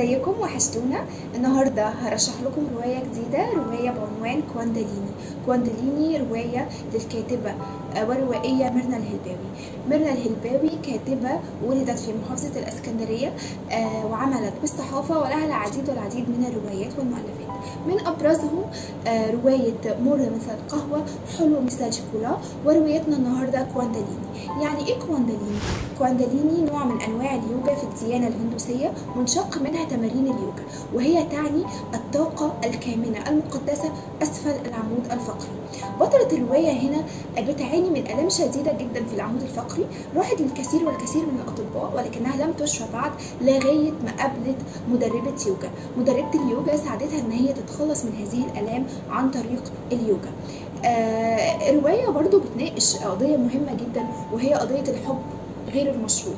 ازيكم؟ وحشتونا. النهارده هرشح لكم روايه جديده، روايه بعنوان كوانداليني. كوانداليني روايه للكاتبه وروائيه ميرنا الهلباوي. ميرنا الهلباوي كاتبه ولدت في محافظه الاسكندريه، وعملت بالصحافه ولها العديد والعديد من الروايات والمؤلفات. من ابرزهم روايه مر مثل القهوه، حلو مثل الشوكولا، وروايتنا النهارده كوانداليني. يعني ايه كوانداليني؟ كوانداليني نوع من انواع اليوجا في الديانه الهندوسيه، منشق منها تمارين اليوجا، وهي تعني الطاقه الكامنه المقدسه اسفل العمود الفقري. بطله الروايه هنا بتعاني من الام شديده جدا في العمود الفقري، راحت للكثير والكثير من الاطباء ولكنها لم تشفى بعد، لغايه ما قابلت مدربه يوجا. مدربه اليوجا ساعدتها ان هي تتخلص من هذه الالام عن طريق اليوجا. الروايه برضو بتناقش قضيه مهمه جدا، وهي قضيه الحب غير المشروط.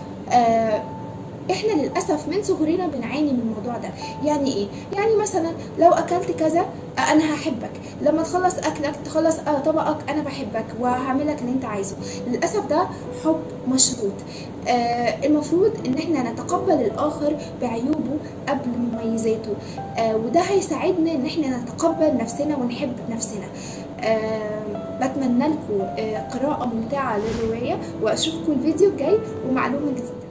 احنا للاسف من صغرنا بنعاني من الموضوع ده. يعني ايه؟ يعني مثلا لو اكلت كذا انا هحبك، لما تخلص اكلك تخلص طبقك انا بحبك وهعملك اللي انت عايزه. للاسف ده حب مشروط. المفروض ان احنا نتقبل الاخر بعيوبه قبل مميزاته، وده هيساعدنا ان احنا نتقبل نفسنا ونحب نفسنا. بتمنى لكم قراءة ممتعة للرواية، واشوفكم الفيديو الجاي ومعلومة جديدة.